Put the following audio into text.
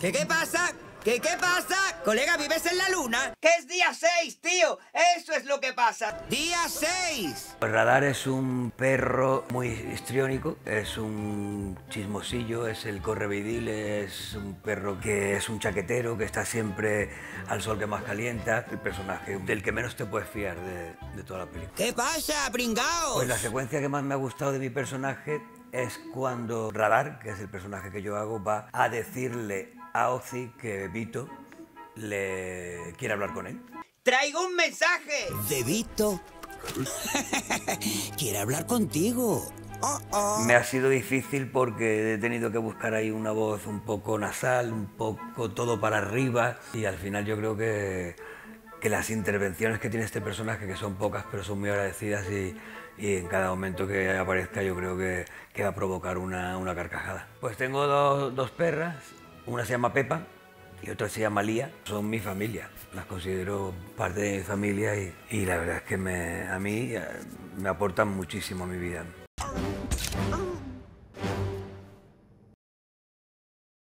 ¿Qué pasa? ¿Qué pasa? Colega, ¿vives en la luna? ¡Que es día 6, tío! ¡Eso es lo que pasa! ¡Día 6! Pues Radar es un perro muy histriónico, es un chismosillo, es el correveidil, es un perro que es un chaquetero, que está siempre al sol que más calienta, el personaje del que menos te puedes fiar de toda la película. ¿Qué pasa, pringaos? Pues la secuencia que más me ha gustado de mi personaje es cuando Radar, que es el personaje que yo hago, va a decirle a Ozzy que Vito le quiere hablar con él. ¡Traigo un mensaje! ¿De Vito? Quiere hablar contigo. Me ha sido difícil porque he tenido que buscar ahí una voz un poco nasal, un poco todo para arriba, y al final yo creo que las intervenciones que tiene este personaje, que son pocas pero son muy agradecidas, y en cada momento que aparezca yo creo que va a provocar una carcajada. Pues tengo dos perras, una se llama Pepa y otra se llama Lía. Son mi familia, las considero parte de mi familia y la verdad es que a mí me aportan muchísimo a mi vida.